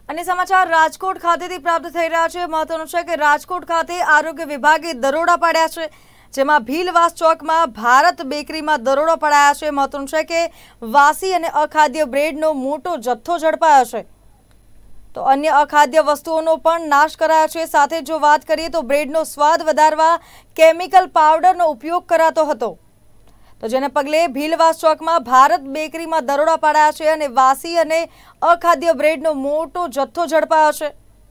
અને સમાચાર રાજકોટ ખાતેથી પ્રાપ્ત થઈ રહ્યા છે। મહત્વનું છે કે રાજકોટ ખાતે આરોગ્ય વિભાગે દરોડા પાડ્યા છે, જેમાં ભીલવાસ ચોકમાં ભારત બેકરીમાં દરોડો પડાયા છે। મહત્વનું છે કે વાસી અને અખાદ્ય બ્રેડનો મોટો જથ્થો ઝડપાયો છે, તો અન્ય અખાદ્ય વસ્તુઓનો પણ નાશ કરાયો છે। સાથે જો વાત કરીએ તો બ્રેડનો સ્વાદ વધારવા કેમિકલ પાવડરનો ઉપયોગ કરાતો હતો, તો જેને પગલે ભીલવાસ ચોકમાં ભારત બેકરીમાં દરોડા પાડ્યા છે અને વાસી અને અખાદ્ય બ્રેડનો મોટો જથ્થો ઝડપાયો છે।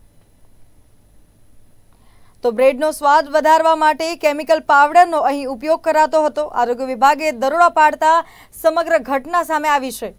તો બ્રેડનો સ્વાદ વધારવા માટે કેમિકલ પાવડરનો અહીં ઉપયોગ કરાતો હતો। આરોગ્ય વિભાગે દરોડા પાડતા સમગ્ર ઘટના સામે આવી છે।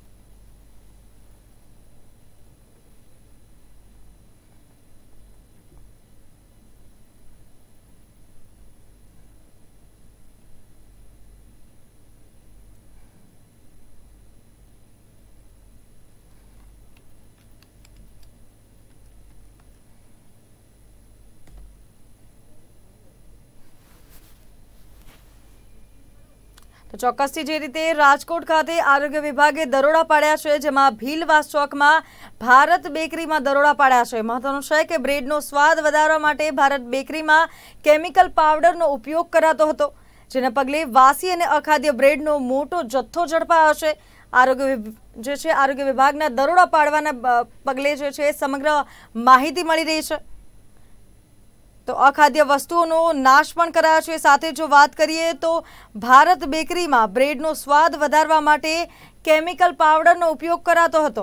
તો ચોક્કસથી જે રીતે રાજકોટ ખાતે આરોગ્ય વિભાગે દરોડા પાડ્યા છે, જેમાં ભીલવાસ ચોકમાં ભારત બેકરીમાં દરોડા પાડ્યા છે। મહત્વનું છે કે બ્રેડનો સ્વાદ વધારવા માટે ભારત બેકરીમાં કેમિકલ પાવડરનો ઉપયોગ કરાતો હતો, જેને પગલે વાસી અને અખાદ્ય બ્રેડનો મોટો જથ્થો ઝડપાયો છે। આરોગ્ય વિભાગના દરોડા પાડવાના પગલે જે છે સમગ્ર માહિતી મળી રહી છે, તો અખાદ્ય વસ્તુઓનો નાશ પણ કરાયો છે। સાથે જો વાત કરીએ તો ભારત બેકરીમાં બ્રેડનો સ્વાદ વધારવા માટે કેમિકલ પાવડરનો ઉપયોગ કરાતો હતો,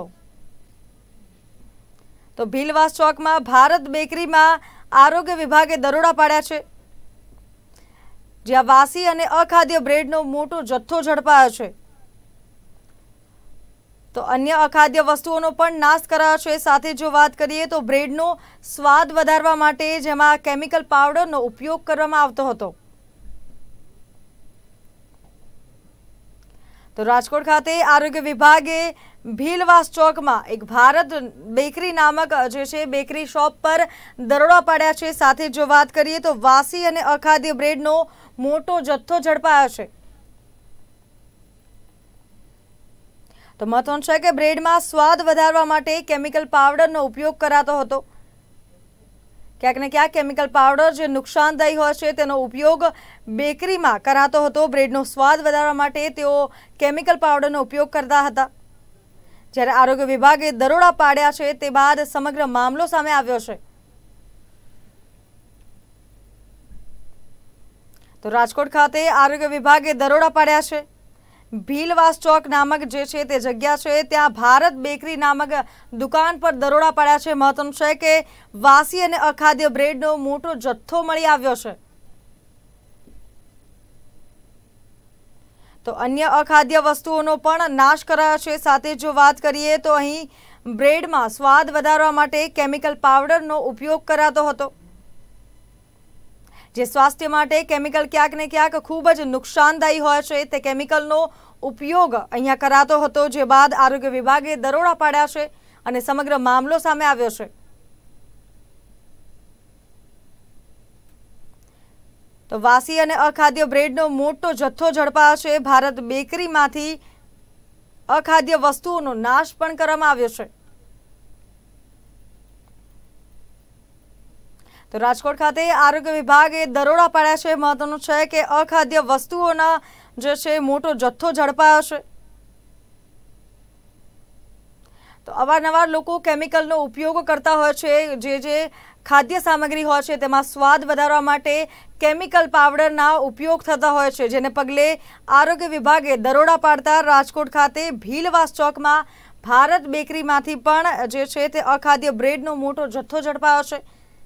તો ભીલવાસ ચોકમાં ભારત બેકરીમાં આરોગ્ય વિભાગે દરોડા પાડ્યા છે, જ્યાં વાસી અને અખાદ્ય બ્રેડનો મોટો જથ્થો ઝડપાયો છે, તો અન્ય અખાદ્ય વસ્તુઓનો પણ નાશ કરાયો છે। સાથે જો વાત કરીએ તો બ્રેડનો સ્વાદ વધારવા માટે જેમાં કેમિકલ પાવડરનો ઉપયોગ કરવામાં આવતો હતો, તો રાજકોટ ખાતે આરોગ્ય વિભાગે ભીલવાસ ચોકમાં એક ભારત બેકરી નામક જે છે બેકરી શોપ પર દરોડા પાડ્યા છે। સાથે જો વાત કરીએ તો વાસી અને અખાદ્ય બ્રેડનો મોટો જથ્થો ઝડપાયો છે, તો મહત્વનું છે કે બ્રેડમાં સ્વાદ વધારવા માટે કેમિકલ પાવડરનો ઉપયોગ કરાતો હતો। ક્યાંક ને ક્યાંક કેમિકલ પાવડર જે નુકસાનદાયી હોય છે તેનો ઉપયોગ બેકરીમાં કરાતો હતો। બ્રેડનો સ્વાદ વધારવા માટે તેઓ કેમિકલ પાવડરનો ઉપયોગ કરતા હતા। જ્યારે આરોગ્ય વિભાગે દરોડા પાડ્યા છે તે બાદ સમગ્ર મામલો સામે આવ્યો છે। તો રાજકોટ ખાતે આરોગ્ય વિભાગે દરોડા પાડ્યા છે। ભીલવાસ ચોક નામક જે છે તે જગ્યા છે, ત્યાં ભારત બેકરી નામક દુકાન પર દરોડા પાડ્યા છે। મહત્વનું છે કે વાસી અને અખાદ્ય બ્રેડનો મોટો જથ્થો મળી આવ્યો છે, તો અન્ય અખાદ્ય વસ્તુઓનો પણ નાશ કરાયો છે। સાથે જો વાત કરીએ તો અહીં બ્રેડમાં સ્વાદ વધારવા માટે કેમિકલ પાવડરનો ઉપયોગ કરાતો હતો, જે સ્વાસ્થ્ય માટે કેમિકલ ક્યાંક ને ક્યાંક ખૂબ જ નુકસાનદાયી હોય છે, તે કેમિકલનો ઉપયોગ અહીંયા કરાતો હતો, જે બાદ આરોગ્ય વિભાગે દરોડા પાડ્યા છે અને સમગ્ર મામલો સામે આવ્યો છે। તો વાસી અને અખાદ્ય બ્રેડનો મોટો જથ્થો ઝડપાયો છે। ભારત બેકરીમાંથી અખાદ્ય વસ્તુઓનો નાશ પણ કરવામાં આવ્યો છે। તો રાજકોટ ખાતે આરોગ્ય વિભાગે દરોડા પાડ્યા છે। મહત્વનું છે કે અખાદ્ય વસ્તુઓના જે છે મોટો જથ્થો ઝડપાયો છે, તો અવારનવાર લોકો કેમિકલનો ઉપયોગ કરતા હોય છે। જે ખાદ્ય સામગ્રી હોય છે તેમાં સ્વાદ વધારવા માટે કેમિકલ પાવડરના ઉપયોગ થતા હોય છે, જેને પગલે આરોગ્ય વિભાગે દરોડા પાડતા રાજકોટ ખાતે ભીલવાસ ચોકમાં ભારત બેકરીમાંથી પણ જે છે તે અખાદ્ય બ્રેડનો મોટો જથ્થો ઝડપાયો છે।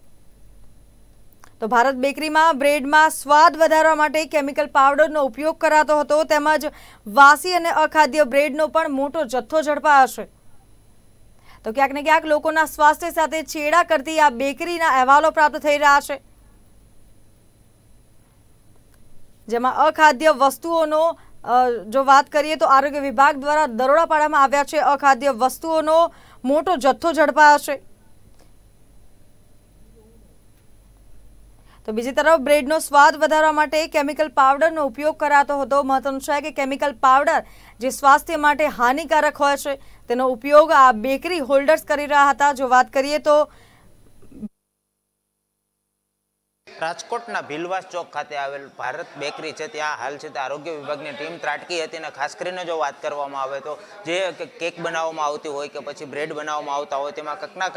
તો ભારત બેકરીમાં બ્રેડમાં સ્વાદ વધારવા માટે કેમિકલ પાવડરનો ઉપયોગ કરાતો હતો, તેમજ વાસી અને અખાદ્ય બ્રેડનો પણ મોટો જથ્થો ઝડપાયો છે, તો ક્યાંક ને ક્યાંક લોકોના સ્વાસ્થ્ય સાથે છેડા કરતી આ બેકરીના અહેવાલો પ્રાપ્ત થઈ રહ્યા છે, જેમાં અખાદ્ય વસ્તુઓનો જો વાત કરીએ તો આરોગ્ય વિભાગ દ્વારા દરોડા પાડવામાં આવ્યા છે। અખાદ્ય વસ્તુઓનો મોટો જથ્થો ઝડપાયો છે, તો બીજી તરફ બ્રેડનો સ્વાદ વધારવા માટે કેમિકલ પાવડરનો ઉપયોગ કરાતો હતો। મહત્વનું છે કે કેમિકલ પાવડર જે સ્વાસ્થ્ય માટે હાનિકારક હોય છે તેનો ઉપયોગ આ બેકરી હોલ્ડર્સ કરી રહ્યા હતા। જો વાત કરીએ તો રાજકોટના ભીલવાસ ચોક ખાતે આવેલ ભારત બેકરી છે ત્યાં હાલ છે તે આરોગ્ય વિભાગની ટીમ ત્રાટકી હતી અને ખાસ કરીને જો વાત કરવામાં આવે તો જે કેક બનાવવામાં આવતી હોય કે પછી બ્રેડ બનાવવામાં આવતા હોય તેમાં કંઈકના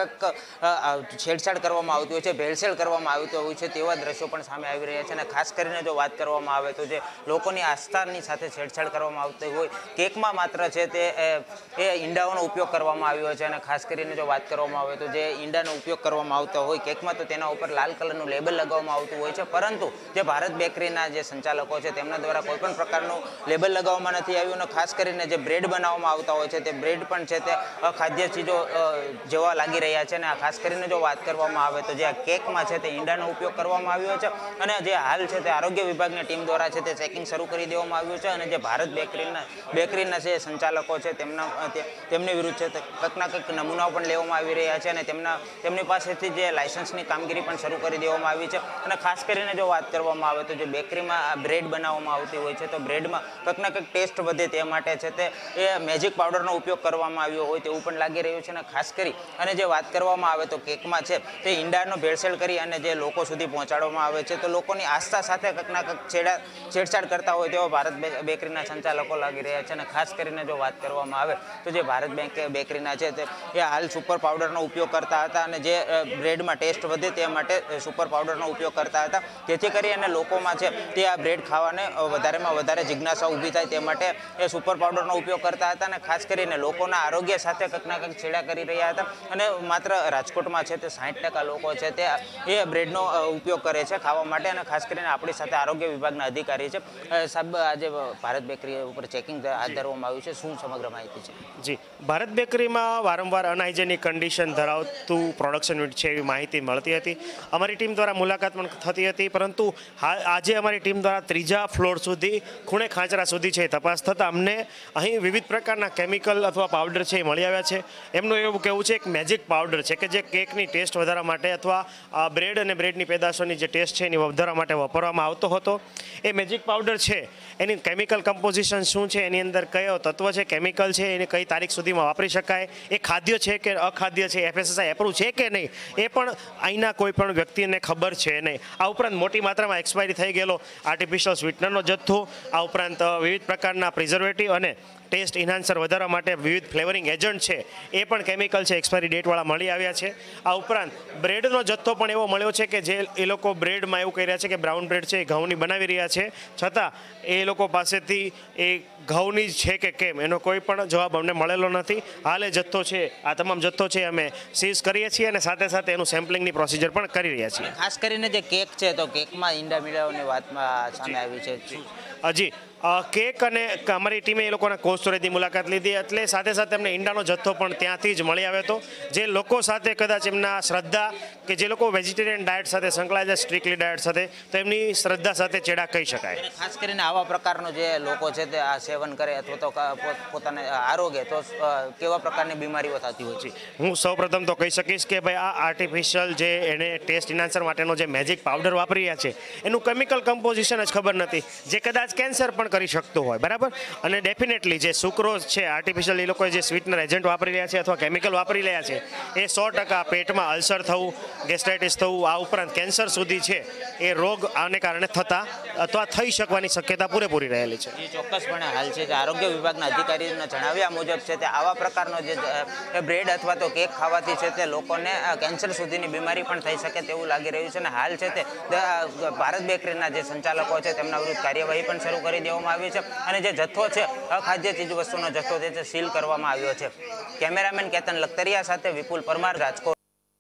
કંઈક છેડછાડ કરવામાં આવતી હોય છે, ભેળસેળ કરવામાં આવતી હોય છે તેવા દ્રશ્યો પણ સામે આવી રહ્યા છે। અને ખાસ કરીને જો વાત કરવામાં આવે તો જે લોકોની આસ્થાની સાથે છેડછાડ કરવામાં આવતી હોય, કેકમાં માત્ર છે તે એ ઈંડાઓનો ઉપયોગ કરવામાં આવ્યો છે। અને ખાસ કરીને જો વાત કરવામાં આવે તો જે ઈંડાનો ઉપયોગ કરવામાં આવતો હોય કેકમાં તો તેના ઉપર લાલ કલરનું લેબલ લગાવવામાં આવતું હોય છે, પરંતુ જે ભારત બેકરીના જે સંચાલકો છે તેમના દ્વારા કોઈ પણ પ્રકારનું લેબલ લગાવવામાં નથી આવ્યું। અને ખાસ કરીને જે બ્રેડ બનાવવામાં આવતા હોય છે તે બ્રેડ પણ છે તે ખાદ્ય ચીજો જેવા લાગી રહ્યા છે। અને ખાસ કરીને જો વાત કરવામાં આવે તો જે આ કેકમાં છે તે ઈંડાનો ઉપયોગ કરવામાં આવ્યો છે અને જે હાલ છે તે આરોગ્ય વિભાગની ટીમ દ્વારા છે તે ચેકિંગ શરૂ કરી દેવામાં આવ્યું છે। અને જે ભારત બેકરીના જે સંચાલકો છે તેમની વિરુદ્ધ છે તે કંઈકના કંઈક નમૂનાઓ પણ લેવામાં આવી રહ્યા છે અને તેમની પાસેથી જે લાયસન્સની કામગીરી પણ શરૂ કરી દેવામાં આવી છે। અને ખાસ કરીને જો વાત કરવામાં આવે તો જે બેકરીમાં બ્રેડ બનાવવામાં આવતી હોય છે તો બ્રેડમાં કંઈકના કંઈક ટેસ્ટ વધે તે માટે છે તે એ મેજિક પાવડરનો ઉપયોગ કરવામાં આવ્યો હોય તેવું પણ લાગી રહ્યું છે। અને ખાસ કરી અને જે વાત કરવામાં આવે તો કેકમાં છે તે ઈંડાનો ભેળસેળ કરી અને જે લોકો સુધી પહોંચાડવામાં આવે છે તો લોકોની આસ્થા સાથે કંઈકના કંઈક છેડછાડ કરતા હોય તેવા ભારત બેકરીના સંચાલકો લાગી રહ્યા છે। અને ખાસ કરીને જો વાત કરવામાં આવે તો જે ભારત બેકરીના છે તે એ હાલ સુપર પાવડરનો ઉપયોગ કરતા હતા અને જે બ્રેડમાં ટેસ્ટ વધે તે માટે સુપર પાવડરનો ઉપયોગ કરતા હતા, જેથી કરી અને લોકોમાં છે તે આ બ્રેડ ખાવાને વધારેમાં વધારે જિજ્ઞાસા ઊભી થાય તે માટે એ સુપર પાવડરનો ઉપયોગ કરતા હતા। અને ખાસ કરીને લોકોના આરોગ્ય સાથે કંઈકના કંઈક છેડા કરી રહ્યા હતા। અને માત્ર રાજકોટમાં છે તે 60% લોકો છે તે એ બ્રેડનો ઉપયોગ કરે છે ખાવા માટે। અને ખાસ કરીને આપણી સાથે આરોગ્ય વિભાગના અધિકારી છે સાહેબ, આજે ભારત બેકરી ઉપર ચેકિંગ હાથ ધરવામાં આવ્યું છે, શું સમગ્ર માહિતી છે? જી, ભારત બેકરીમાં વારંવાર અનહાઇજેનિક કન્ડિશન ધરાવતું પ્રોડક્શન યુનિટ છે એવી માહિતી મળતી હતી। અમારી ટીમ દ્વારા મુલાકાત પણ થતી હતી, પરંતુ આજે અમારી ટીમ દ્વારા 3જા ફ્લોર સુધી ખૂણે ખાંચરા સુધી છે તપાસ થતાં અમને અહીં વિવિધ પ્રકારના કેમિકલ અથવા પાવડર છે એ મળી આવ્યા છે। એમનું એવું કહેવું છે એક મેજિક પાવડર છે કે જે કેકની ટેસ્ટ વધારવા માટે અથવા બ્રેડ અને બ્રેડની પેદાશોની જે ટેસ્ટ છે એની વધારવા માટે વાપરવામાં આવતો હતો। એ મેજિક પાવડર છે એની કેમિકલ કમ્પોઝિશન શું છે, એની અંદર કયો તત્વ છે, કેમિકલ છે, એને કઈ તારીખ સુધીમાં વાપરી શકાય, એ ખાદ્ય છે કે અખાદ્ય છે, FSSAI એપ્રુવ છે કે નહીં, એ પણ અહીંના કોઈ પણ વ્યક્તિને ખબર છે નહીં। આ ઉપરાંત મોટી માત્રામાં એક્સપાયરી થઈ ગયેલો આર્ટિફિશિયલ સ્વીટનરનો જથ્થો, આ ઉપરાંત વિવિધ પ્રકારના પ્રિઝર્વેટિવ અને ટેસ્ટ ઇન્હાન્સર વધારવા માટે વિવિધ ફ્લેવરિંગ એજન્ટ છે એ પણ કેમિકલ છે એક્સપાયરી ડેટવાળા મળી આવ્યા છે। આ ઉપરાંત બ્રેડનો જથ્થો પણ એવો મળ્યો છે કે જે એ લોકો બ્રેડમાં એવું કહી રહ્યા છે કે બ્રાઉન બ્રેડ છે એ ઘઉંની બનાવી રહ્યા છે, છતાં એ લોકો પાસેથી એ ઘઉંની છે કે કેમ એનો કોઈ પણ જવાબ અમને મળેલો નથી। હાલ એ જથ્થો છે, આ તમામ જથ્થો છે અમે સીઝ કરીએ છીએ અને સાથે સાથે એનું સેમ્પલિંગની પ્રોસિજર પણ કરી રહ્યા છીએ। ખાસ કરીને જે કેક છે તો કેકમાં ઈંડા મીંડાઓની વાતમાં સામે આવી છે। હજી કેક અને અમારી ટીમે એ લોકોના કોલ્ડ સ્ટોરેજની મુલાકાત લીધી એટલે સાથે સાથે અમને ઈંડાનો જથ્થો પણ ત્યાંથી જ મળી આવ્યો હતો, જે લોકો સાથે કદાચ એમના શ્રદ્ધા કે જે લોકો વેજીટેરિયન ડાયટ સાથે સંકળાયેલા છે, સ્ટ્રિક્ટલી ડાયટ સાથે, તો એમની શ્રદ્ધા સાથે ચેડા કહી શકાય। ખાસ કરીને આવા પ્રકારનો જે લોકો છે તે આ સેવન કરે અથવા તો પોતાને આરોગ્ય તો કેવા પ્રકારની બીમારીઓ થતી હોય છે? હું સૌપ્રથમ તો કહી શકીશ કે ભાઈ આ આર્ટિફિશિયલ જે એને ટેસ્ટ ઇન્હાન્સર માટેનો જે મેજિક પાવડર વાપરી રહ્યા છે એનું કેમિકલ કમ્પોઝિશન જ ખબર નથી, જે કદાચ કેન્સર પણ કરી શકતો હોય, બરાબર। અને ડેફિનેટલી જે સુક્રોઝ છે આર્ટિફિશિયલ એ લોકોએ જે સ્વીટનર એજન્ટ વાપરી રહ્યા છે અથવા કેમિકલ વાપરી રહ્યા છે એ 100% પેટમાં અલ્સર થવું, ગેસ્ટ્રાઇટિસ થવું, આ ઉપરાંત કેન્સર સુધી છે એ રોગ આને કારણે થતા અથવા થઈ શકવાની શક્યતા પૂરેપૂરી રહેલી છે। ચોક્કસપણે હાલ છે કે આરોગ્ય વિભાગના અધિકારીઓના જણાવ્યા મુજબ છે તે આવા પ્રકારનો જે બ્રેડ અથવા તો કેક ખાવાથી છે તે લોકોને કેન્સર સુધીની બીમારી પણ થઈ શકે તેવું લાગી રહ્યું છે। અને હાલ છે તે ભારત બેકરીના જે સંચાલકો છે તેમના વિરુદ્ધ કાર્યવાહી પણ શરૂ કરી દેવામાં આવી છે અને જે જથ્થો છે અખાદ્ય ચીજવસ્તુનો જથ્થો તે સીલ કરવામાં આવ્યો છે। કેમેરામેન કેતન લખતરિયા સાથે વિપુલ પરમાર, રાજકોટ।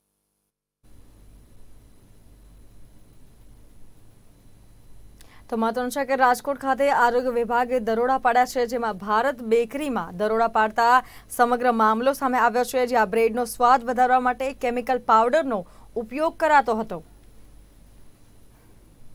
તો મહત્વનું છે કે રાજકોટ ખાતે આરોગ્ય વિભાગે દરોડા પાડ્યા છે, જેમાં ભારત બેકરીમાં દરોડા પાડતા સમગ્ર મામલો સામે આવ્યો છે, જ્યાં બ્રેડનો સ્વાદ વધારવા માટે કેમિકલ પાવડરનો ઉપયોગ કરાતો હતો।